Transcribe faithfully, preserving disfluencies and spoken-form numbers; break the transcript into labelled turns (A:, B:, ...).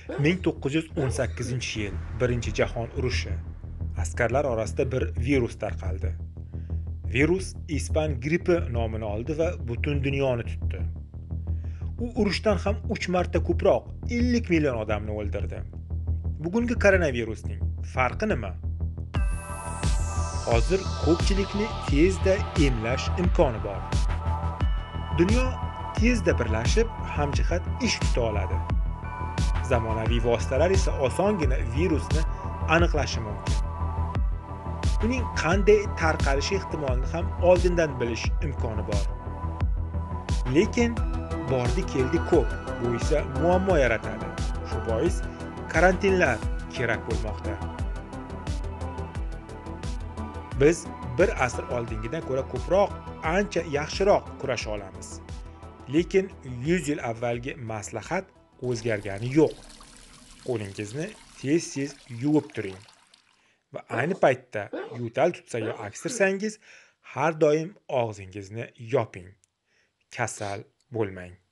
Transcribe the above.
A: ming to'qqiz yuz o'n sakkizinchi yil Birinchi jahon urushi. Askarlar orasida bir virus tarqaldi. Virus ispan grippi nomini oldi va butun dunyoni tutdi. U urushdan ham uch marta ko'proq ellik million odamni o'ldirdi. Bugungi koronavirusning farqi nima? Hozir ko'pchilikni tezda emlash imkoni bor. Dunyo tezda birlashib, hamjihat ish tuta oladi. Zamonaviy vositalar esa osongina virusni aniqlashi mumkin. Uning qanday tarqalishi ehtimolini ham oldindan bilish imkoni bor. Lekin bordi keldi ko'p, bu esa muammo yaratadi. Shu bois karantinlar kerak bo'lmoqda. Biz bir asr oldingidan ko'ra ko'proq, ancha yaxshiroq kurasha olamiz. Lekin yuz yil avvalgi maslahat o'zgargani yo'q. Qo'lingizni tez-tez yuvib turing. Va ayni paytda yo'tal tutsa yo aksirsangiz, har doim og'zingizni yoping. Kasal bo'lmang.